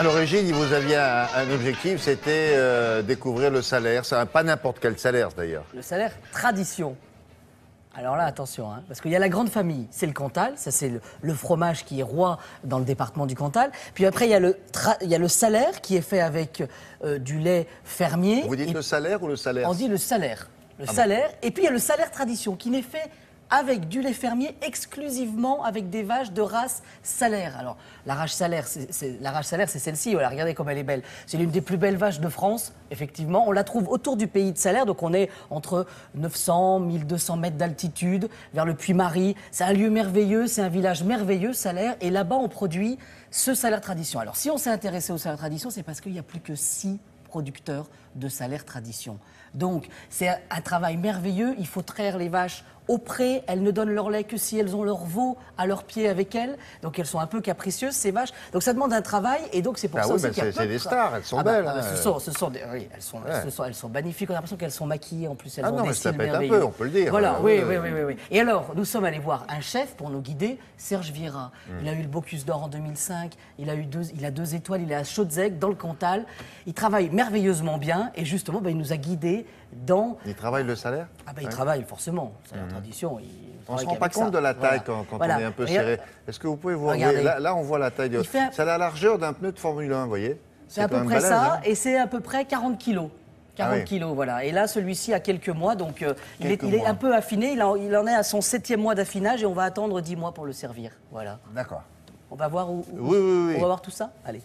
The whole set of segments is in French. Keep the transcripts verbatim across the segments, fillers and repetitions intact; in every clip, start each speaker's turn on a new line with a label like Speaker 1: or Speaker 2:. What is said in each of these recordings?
Speaker 1: À l'origine, vous aviez un, un objectif, c'était euh, découvrir le salaire. C'est pas n'importe quel salaire, d'ailleurs.
Speaker 2: Le salaire tradition. Alors là, attention, hein, parce qu'il y a la grande famille, c'est le Cantal, ça c'est le, le fromage qui est roi dans le département du Cantal. Puis après, il y a le, il y a le salaire qui est fait avec euh, du lait fermier.
Speaker 1: Vous dites
Speaker 2: et
Speaker 1: le salaire ou le salaire?
Speaker 2: On dit le salaire. Le
Speaker 1: Ah
Speaker 2: salaire. Bon. Et puis il y a le salaire tradition qui n'est fait avec du lait fermier exclusivement avec des vaches de race salaire. Alors, la race salaire, c'est la race salaire, c'est celle-ci. Voilà, regardez comme elle est belle. C'est l'une des plus belles vaches de France, effectivement. On la trouve autour du pays de Salaire, donc on est entre neuf cents, mille deux cents mètres d'altitude, vers le Puy-Marie. C'est un lieu merveilleux, c'est un village merveilleux, Salaire. Et là-bas, on produit ce salaire tradition. Alors, si on s'est intéressé au salaire tradition, c'est parce qu'il n'y a plus que six producteurs de salaire tradition. Donc, c'est un travail merveilleux. Il faut traire les vaches au pré. Elles ne donnent leur lait que si elles ont leur veau à leurs pieds avec elles. Donc, elles sont un peu capricieuses, ces vaches. Donc, ça demande un travail. Et donc, c'est pour
Speaker 1: ah
Speaker 2: ça
Speaker 1: oui,
Speaker 2: aussi qu'il y a
Speaker 1: c'est des stars. Elles sont
Speaker 2: ah
Speaker 1: belles.
Speaker 2: Bah,
Speaker 1: hein.
Speaker 2: ce sont, ce sont des, oui, elles sont, ouais. ce sont, elles sont magnifiques. On a l'impression qu'elles sont maquillées. En plus, elles
Speaker 1: ah
Speaker 2: ont
Speaker 1: non,
Speaker 2: des
Speaker 1: mais ça
Speaker 2: cils
Speaker 1: pète
Speaker 2: merveilleux.
Speaker 1: un peu, on peut le dire.
Speaker 2: Voilà,
Speaker 1: euh,
Speaker 2: oui,
Speaker 1: euh...
Speaker 2: oui, oui, oui, oui. Et alors, nous sommes allés voir un chef pour nous guider, Serge Vieira. Mm. Il a eu le Bocuse d'Or en deux mille cinq. Il a eu deux, il a deux étoiles. Il est à Chaudzec, dans le Cantal. Il travaille merveilleusement bien. Et justement, bah, il nous a guidés dans...
Speaker 1: Il travaille le salaire?
Speaker 2: Ah ben, bah, il ouais. travaille forcément. C'est la mmh. tradition. Il
Speaker 1: on ne se rend pas compte ça. de la taille voilà. quand, quand voilà. on est un peu serré. Est-ce que vous pouvez vous regarder là, là, on voit la taille. De... Un... C'est la largeur d'un pneu de Formule un, vous voyez?
Speaker 2: C'est à peu près balèze, ça, hein. Et c'est à peu près quarante kilos. quarante ah oui. kilos, voilà. Et là, celui-ci a quelques mois, donc euh, quelques il, est, il est un peu affiné. Il en, il en est à son septième mois d'affinage et on va attendre dix mois pour le servir. Voilà.
Speaker 1: D'accord.
Speaker 2: On va voir où, où
Speaker 1: oui, oui, oui.
Speaker 2: On va voir tout ça. Allez.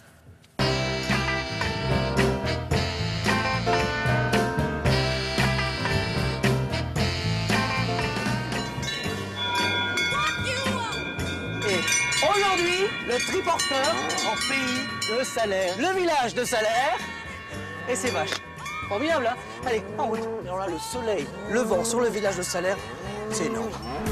Speaker 2: Aujourd'hui, le triporteur en pays de Salaire. Le village de Salaire et ses vaches. Formidable, hein? Allez, en route. Alors là, le soleil, le vent sur le village de Salaire, c'est énorme.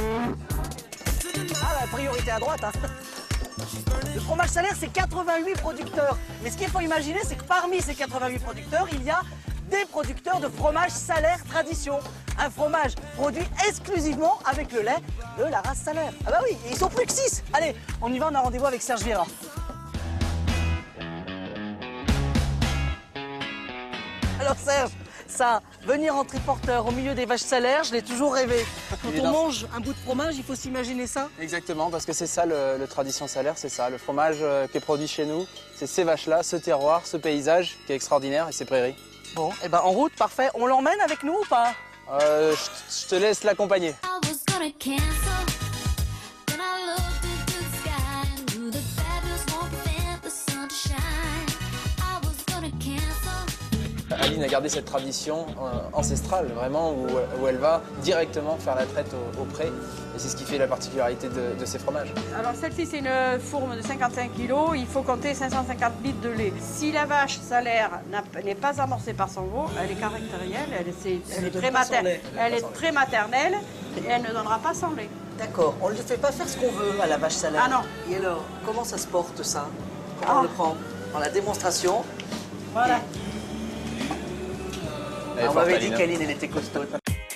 Speaker 2: Ah, la priorité à droite, hein? Le fromage Salaire, c'est quatre-vingt-huit producteurs. Mais ce qu'il faut imaginer, c'est que parmi ces quatre-vingt-huit producteurs, il y a des producteurs de fromage Salaire tradition. Un fromage produit exclusivement avec le lait de la race Salaire. Ah bah oui, ils sont plus que six. Allez, on y va, on a rendez-vous avec Serge Vieira. Alors Serge, ça, venir en triporteur au milieu des vaches Salaire, je l'ai toujours rêvé. Quand on mange un bout de fromage, il faut s'imaginer ça?
Speaker 3: Exactement, parce que c'est ça le, le tradition Salaire, c'est ça. Le fromage euh, qui est produit chez nous, c'est ces vaches-là, ce terroir, ce paysage qui est extraordinaire et ces prairies.
Speaker 2: Bon, et ben en route, parfait. On l'emmène avec nous ou pas?
Speaker 3: Euh, je, je te laisse l'accompagner. Aline a gardé cette tradition euh, ancestrale, vraiment, où, où elle va directement faire la traite au, au pré. Et c'est ce qui fait la particularité de, de ces fromages.
Speaker 4: Alors celle-ci, c'est une fourme de cinquante-cinq kilos. Il faut compter cinq cent cinquante litres de lait. Si la vache Salaire n'est pas amorcée par son veau, elle est caractérielle, elle, est, elle, est, très mater elle est très maternelle et elle ne donnera pas son lait.
Speaker 2: D'accord, on ne lui fait pas faire ce qu'on veut à la vache Salaire.
Speaker 4: Ah non.
Speaker 2: Et alors, comment ça se porte ça? Comment ah. on le prend? Dans la démonstration.
Speaker 4: Voilà.
Speaker 2: Et... On m'avait dit qu'Aline, elle était costaud.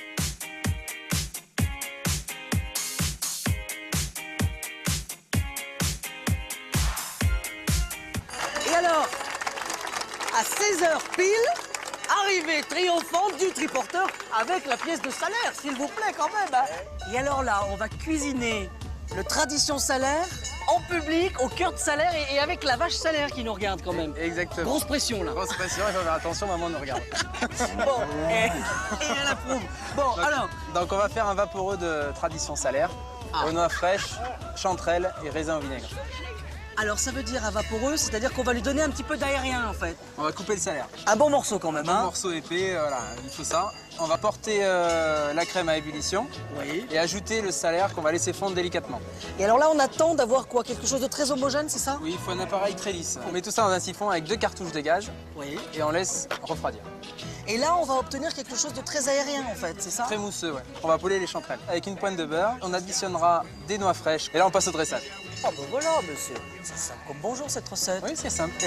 Speaker 2: Et alors, à seize heures pile, arrivée triomphante du triporteur avec la pièce de Salaire, s'il vous plaît, quand même. Hein. Et alors là, on va cuisiner le tradition Salaire en public, au cœur de Salaire et, et avec la vache Salaire qui nous regarde quand même.
Speaker 3: Exactement.
Speaker 2: Grosse pression là.
Speaker 3: Grosse pression, il faut faire attention, maman nous regarde.
Speaker 2: Bon, et, et elle approuve. Bon,
Speaker 3: donc,
Speaker 2: alors.
Speaker 3: Donc on va faire un vaporeux de tradition Salaire, ah. aux noix fraîches, chanterelles et raisins au vinaigre.
Speaker 2: Alors ça veut dire un vaporeux, c'est-à-dire qu'on va lui donner un petit peu d'aérien en fait.
Speaker 3: On va couper le Salaire.
Speaker 2: Un bon morceau quand même,
Speaker 3: un
Speaker 2: hein.
Speaker 3: Un morceau épais, voilà, il faut ça. On va porter euh, la crème à ébullition
Speaker 2: oui.
Speaker 3: et ajouter le Salaire qu'on va laisser fondre délicatement.
Speaker 2: Et alors là, on attend d'avoir quoi? Quelque chose de très homogène, c'est ça?
Speaker 3: Oui, il faut un appareil très lisse. On met tout ça dans un siphon avec deux cartouches de gaz
Speaker 2: oui.
Speaker 3: et on laisse refroidir.
Speaker 2: Et là, on va obtenir quelque chose de très aérien en fait, c'est ça?
Speaker 3: Très mousseux, ouais. On va poêler les chanterelles. Avec une pointe de beurre, on additionnera des noix fraîches et là on passe au dressage.
Speaker 2: Ah ben voilà, monsieur. C'est simple comme bonjour cette recette.
Speaker 3: Oui, c'est simple.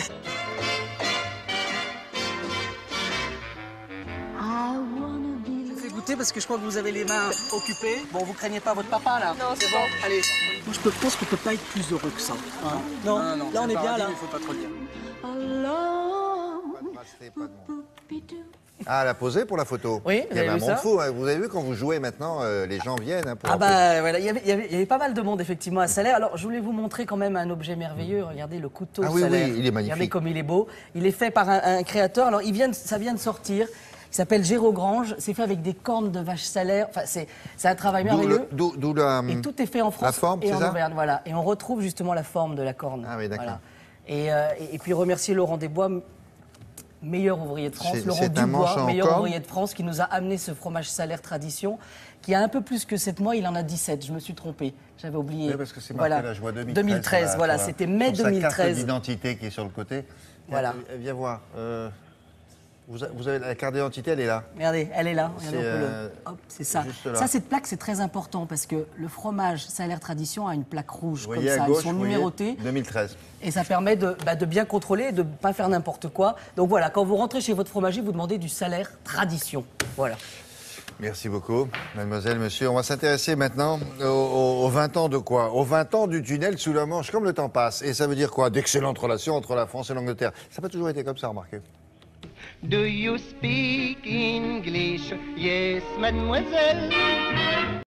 Speaker 2: goûter parce que je crois que vous avez les mains occupées. Bon, vous craignez pas votre papa là?
Speaker 4: Non, c'est
Speaker 2: bon. Allez. Moi, je peux- pense qu'on peut pas être plus heureux que ça. Hein? Non,
Speaker 3: non, non,
Speaker 2: là on est bien là.
Speaker 3: Il faut pas trop le dire.
Speaker 1: Ah, elle a posé pour la photo.
Speaker 2: Oui,
Speaker 1: il
Speaker 2: vous
Speaker 1: y avait
Speaker 2: avez
Speaker 1: un
Speaker 2: vu
Speaker 1: monde
Speaker 2: ça
Speaker 1: fou. Hein. Vous avez vu quand vous jouez maintenant, euh, les gens viennent hein, pour
Speaker 2: Ah
Speaker 1: un
Speaker 2: bah voilà, il y, avait, il, y avait, il y avait pas mal de monde effectivement à Salaire. Alors je voulais vous montrer quand même un objet merveilleux. Regardez le couteau
Speaker 1: Ah oui,
Speaker 2: Salaire.
Speaker 1: oui, il est magnifique.
Speaker 2: Regardez comme il est beau. Il est fait par un, un créateur. Alors il vient de- ça vient de sortir. Il s'appelle Géraud Grange. C'est fait avec des cornes de vache Salaire. Enfin c'est c'est un travail
Speaker 1: D'où
Speaker 2: merveilleux.
Speaker 1: le- d'où- d'où la,
Speaker 2: Et tout est fait en France
Speaker 1: la forme,
Speaker 2: et
Speaker 1: c'est
Speaker 2: en
Speaker 1: ça
Speaker 2: Auvergne, voilà. Et on retrouve justement la forme de la corne.
Speaker 1: Ah oui, d'accord.
Speaker 2: Voilà. Et, euh, et, et puis remercier Laurent Desbois, m- meilleur ouvrier de France,
Speaker 1: C'est-
Speaker 2: Laurent
Speaker 1: c'est un manche
Speaker 2: Dubois,
Speaker 1: en
Speaker 2: meilleur
Speaker 1: corne.
Speaker 2: ouvrier de France, qui nous a amené ce fromage Salaire Tradition, qui a un peu plus que sept mois, il en a dix-sept, je me suis trompée, j'avais oublié.
Speaker 1: Oui, parce que c'est marqué
Speaker 2: Voilà.
Speaker 1: là, je vois deux mille treize.
Speaker 2: deux mille treize,
Speaker 1: sur la-
Speaker 2: voilà,
Speaker 1: sur la-
Speaker 2: c'était mai
Speaker 1: sur sa
Speaker 2: deux mille
Speaker 1: carte
Speaker 2: treize.
Speaker 1: d'identité qui est sur le côté.
Speaker 2: Voilà.
Speaker 1: Viens, viens voir. Euh, vous, a- vous avez la carte d'identité, elle est là.
Speaker 2: Regardez, elle est là. Regardez,
Speaker 1: C'est,
Speaker 2: on peut le-
Speaker 1: euh,
Speaker 2: Hop, c'est ça.
Speaker 1: juste là.
Speaker 2: Ça, cette plaque, c'est très important parce que le fromage Salaire Tradition a une plaque rouge
Speaker 1: Vous
Speaker 2: comme
Speaker 1: voyez
Speaker 2: ça.
Speaker 1: à gauche,
Speaker 2: Ils sont
Speaker 1: vous voyez,
Speaker 2: numérotés.
Speaker 1: deux mille treize.
Speaker 2: Et ça permet de, bah, de bien contrôler et de ne pas faire n'importe quoi. Donc voilà, quand vous rentrez chez votre fromager, vous demandez du Salaire Tradition. Voilà.
Speaker 1: Merci beaucoup, mademoiselle, monsieur. On va s'intéresser maintenant aux, aux- aux vingt ans de quoi? Aux vingt ans du tunnel sous la Manche, comme le temps passe. Et ça veut dire quoi? D'excellentes relations entre la France et l'Angleterre. Ça n'a pas toujours été comme ça, remarquez.
Speaker 5: Do you speak English? Yes, mademoiselle.